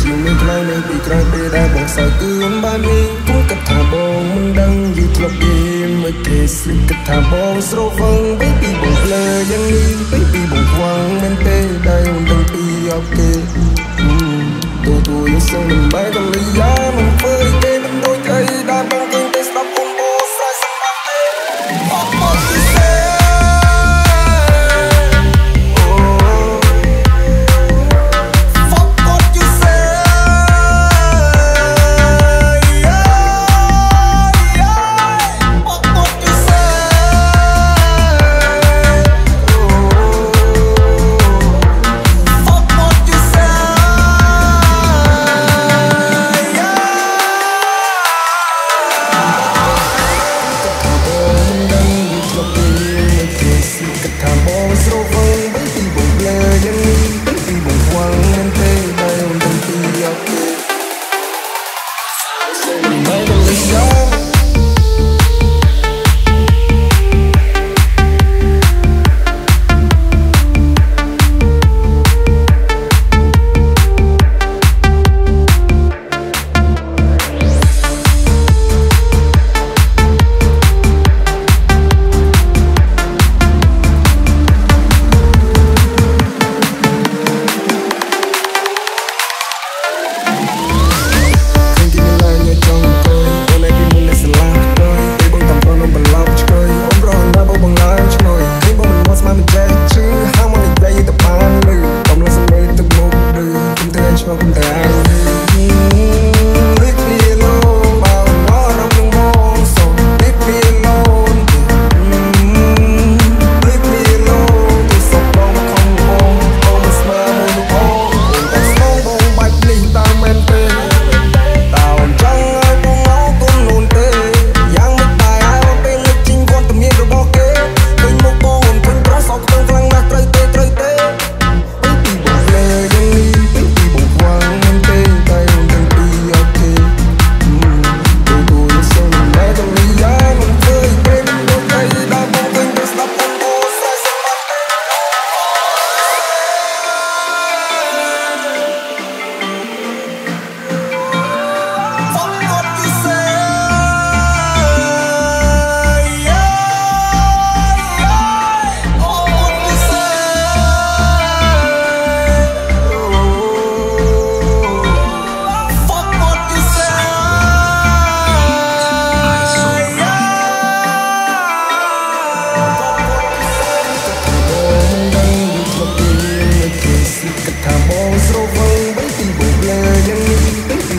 ជាងមានខ្លាំងនៅពីក្រោយពេលដែលបងសើគឺអំបាននេះគូគិតថាបងមិនដឹងយូរធ្លាប់ពីមួយគេស្លឹកគិតថាបងស្រវឹង baby បងភ្លើយ៉ាងនេះ baby បងខ្វាំងមែនទេដែលមិនដឹងពីអត់ទេទូយើងសឹងមិនបែកកលយាមិនធ្វើទេមិនដូចអីដែលបងឃើញតែស្ដាប់បងស្រ័យសម្បត្តិទេអត់មកពីសេ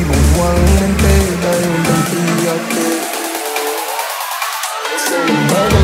Baby,